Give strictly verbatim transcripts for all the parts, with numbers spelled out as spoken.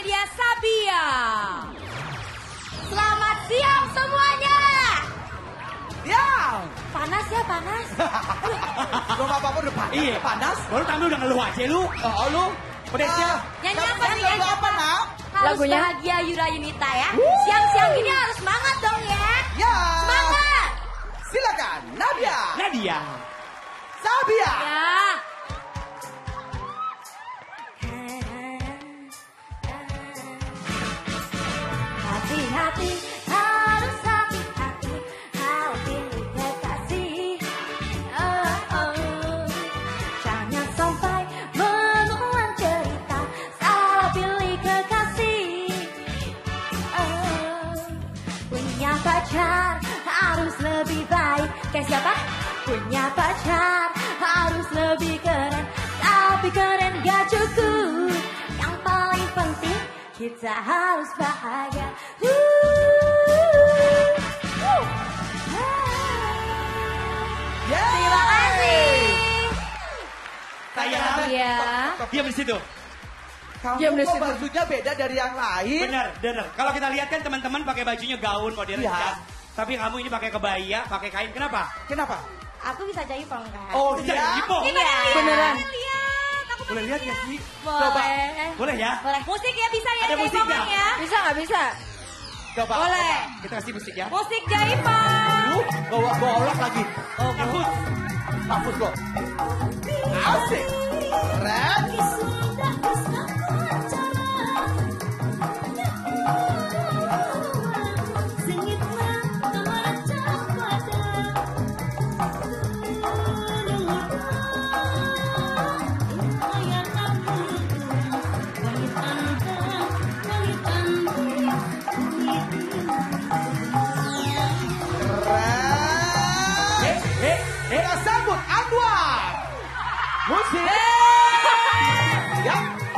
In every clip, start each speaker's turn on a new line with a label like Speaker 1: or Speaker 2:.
Speaker 1: dia Sabia. Selamat siang semuanya.
Speaker 2: Ya.
Speaker 1: Panas ya, panas.
Speaker 2: Belum apa-apa udah panas.
Speaker 3: Iya,
Speaker 2: panas.
Speaker 3: Baru tampil udah ngeluh aja lu.
Speaker 2: Oh, lu.
Speaker 3: Pedesnya.
Speaker 1: Nyanyi
Speaker 2: Kamu
Speaker 1: apa nih?
Speaker 2: nyanyi
Speaker 1: Nyanyi
Speaker 2: apa,
Speaker 1: apa?
Speaker 2: Nak?
Speaker 1: Harus
Speaker 4: Lagunya?
Speaker 1: bahagia Yura Yunita ya. Siang-siang gini harus semangat dong ya.
Speaker 2: Ya.
Speaker 1: Semangat.
Speaker 2: Silakan, Nadia.
Speaker 3: Nadia.
Speaker 2: Sabia.
Speaker 1: Ya. Hati-hati, harus hati-hati, harus pilih kekasih. Oh, oh. Jangan sampai mengulang cerita, salah pilih kekasih. Oh. Punya pacar harus lebih baik. Kayak siapa? Punya pacar harus lebih keren, tapi keren gak cukup. Yang paling penting kita harus bahagia. Uh, uh.
Speaker 2: Ya.
Speaker 1: Terima kasih.
Speaker 2: Kayak
Speaker 1: Ya.
Speaker 3: Diam di situ.
Speaker 2: Kamu
Speaker 4: Diam di
Speaker 2: kok
Speaker 4: situ.
Speaker 2: bajunya beda dari yang lain?
Speaker 3: Benar, benar. Kalau kita lihat kan teman-teman pakai bajunya gaun modern
Speaker 2: Iya.
Speaker 3: kan. Tapi kamu ini pakai kebaya, pakai kain. Kenapa?
Speaker 2: Kenapa?
Speaker 1: Aku bisa jaipong kan?
Speaker 2: Oh,
Speaker 3: Jadi
Speaker 2: iya.
Speaker 3: Ipo.
Speaker 1: Iya.
Speaker 4: Beneran.
Speaker 1: Lihat, aku
Speaker 3: Boleh lihat ya sih?
Speaker 1: boleh.
Speaker 3: Boleh ya?
Speaker 1: Boleh. Musik ya bisa ya
Speaker 3: Ada musik
Speaker 1: jaipongan
Speaker 3: nggak?
Speaker 1: ya.
Speaker 4: Bisa nggak bisa?
Speaker 2: Coba.
Speaker 1: Boleh.
Speaker 3: Kita kasih musik ya.
Speaker 1: Musik jaipong.
Speaker 2: Lu bawa golok lagi.
Speaker 3: Oh, bagus.
Speaker 2: Hapus kok. Asik. Keren. Keren.
Speaker 3: Eh, eh, eh.
Speaker 2: Kita sambut Anwar. Musik. Ya.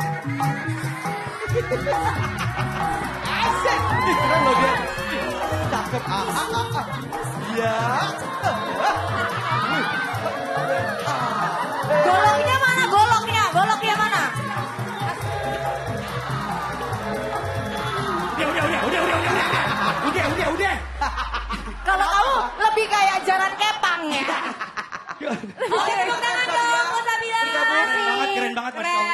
Speaker 2: Asik. Ih, keren loh dia. Cakep. Ah, ah, ah, ah. Ya.
Speaker 1: Goloknya mana? Goloknya, goloknya mana?
Speaker 3: Udah, udah, udah, udah, udah, udah. Udah, udah, udah.
Speaker 4: Kalau kamu lebih kayak jalan kepang ya.
Speaker 1: Oke, tepuk tangan dong, Mas Sabila.
Speaker 3: Keren banget, keren banget. Masya Allah.